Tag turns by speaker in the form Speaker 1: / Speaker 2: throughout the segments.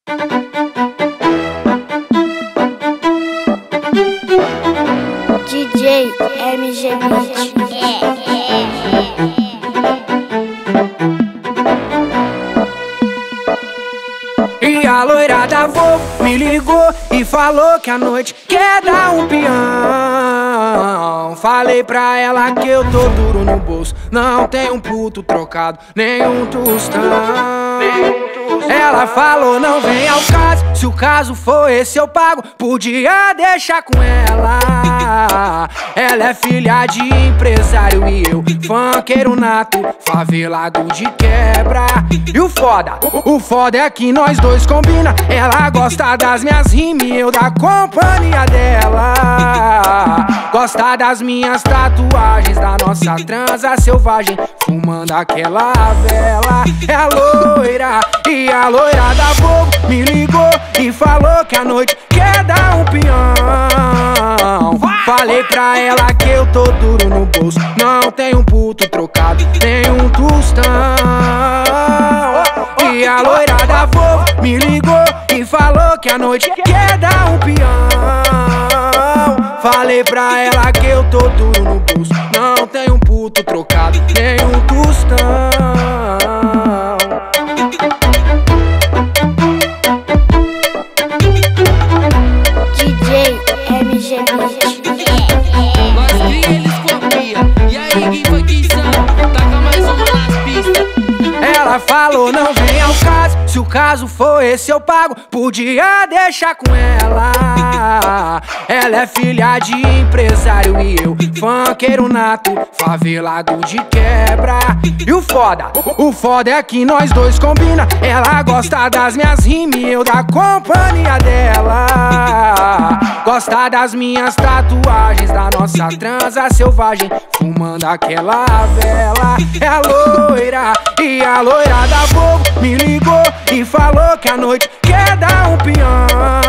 Speaker 1: DJ MG Beat.
Speaker 2: E a loirada Volvo me ligou e falou que a noite quer dar um peão. Falei pra ela que eu tô duro no bolso, não tem um puto trocado, nem um tostão. Ela falou não vem ao caso, se o caso for esse eu pago, podia deixar com ela. Ela é filha de empresário e eu funkeiro nato, favelado de quebra. E o foda é que nós dois combina. Ela gosta das minhas rimas e eu da companhia dela. Gosta das minhas tatuagens, da nossa transa selvagem, fumando aquela vela. É a loira, e a loira da Volvo me ligou e falou que a noite quer dar um peão. Falei pra ela que eu tô duro no bolso, não tem um puto trocado, nem um tostão. E a loira da Volvo me ligou e falou que a noite quer dar um peão. Falei pra ela que eu tô duro no bolso, não tem um puto trocado, nem um tostão.
Speaker 1: DJ MG Beat.
Speaker 3: Nós cria, eles copia. E aí, quem foi que são? Taca mais uma nas pistas.
Speaker 2: Ela falou não vem ao caso, se o caso for esse eu pago, podia deixar com ela. Ela é filha de empresário e eu funkeiro nato, favelado de quebra. E o foda é que nós dois combina. Ela gosta das minhas rimas e eu da companhia dela. Gosta das minhas tatuagens, da nossa transa selvagem, fumando aquela vela. É a loira, e a loira da Volvo me ligou e falou que a noite quer dar um peão.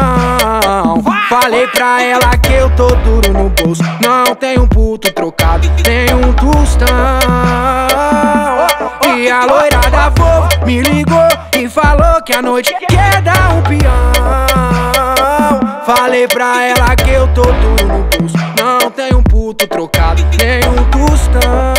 Speaker 2: Falei pra ela que eu tô duro no bolso, não tem um puto trocado, nem um tostão. E a loira da Volvo me ligou e falou que a noite quer dar um peão. Falei pra ela que eu tô duro no bolso, não tem um puto trocado, nem um tostão.